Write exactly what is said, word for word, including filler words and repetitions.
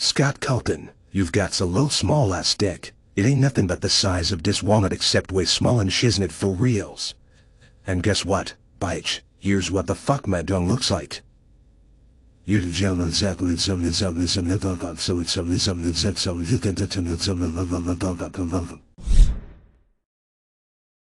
Scott Cawthon, you've got a little small ass dick. It ain't nothing but the size of this walnut except way small and shiznit for reals. And guess what, bitch? Here's what the fuck my dong looks like. You jealous exactly some some some some some some some some some some some